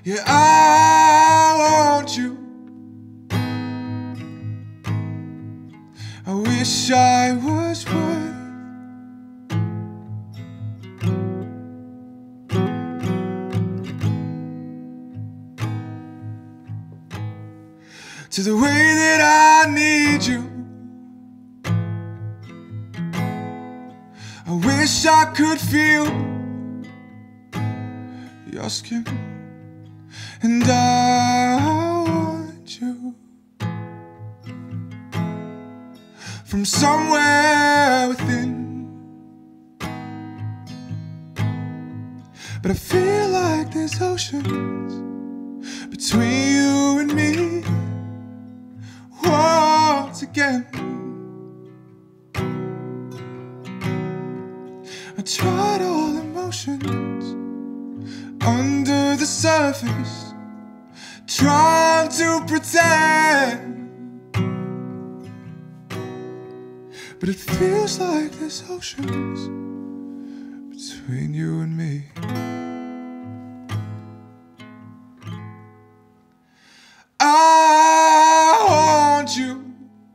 Yeah, I want you. I wish I was worth to the way that I need you. I wish I could feel your skin, and I want you from somewhere within. But I feel like there's oceans between you and me. Once again, I tried all emotions under the surface, trying to pretend, but it feels like there's oceans between you and me. I want you,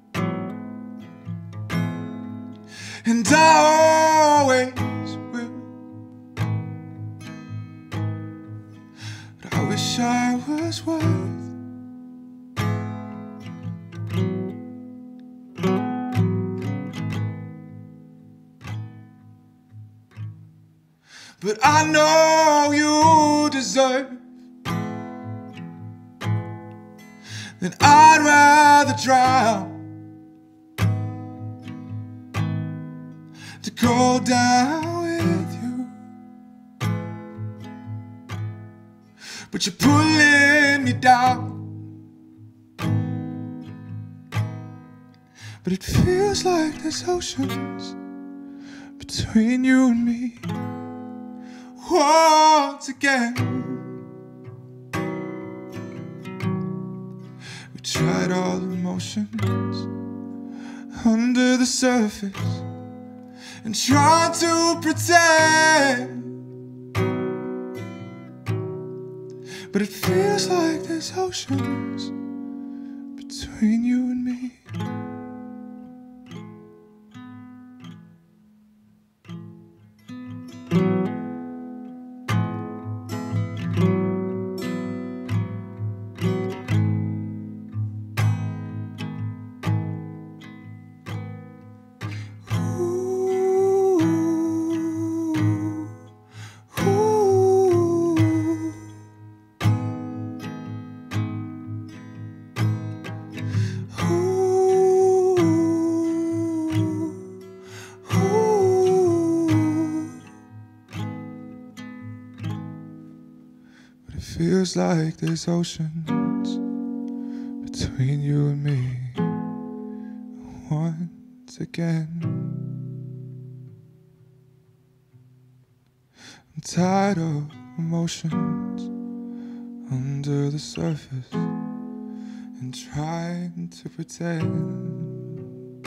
and I always will. But I wish I was worth but I know you deserve. Then I'd rather drown to go down with you. But you're pulling me down. But it feels like there's oceans between you and me. Once again, we tried all emotions under the surface and tried to pretend, but it feels like there's oceans between you and me. Feels like there's oceans between you and me. Once again, I'm tired of emotions under the surface and trying to pretend,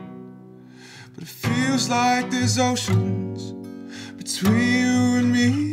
but it feels like there's oceans between you and me.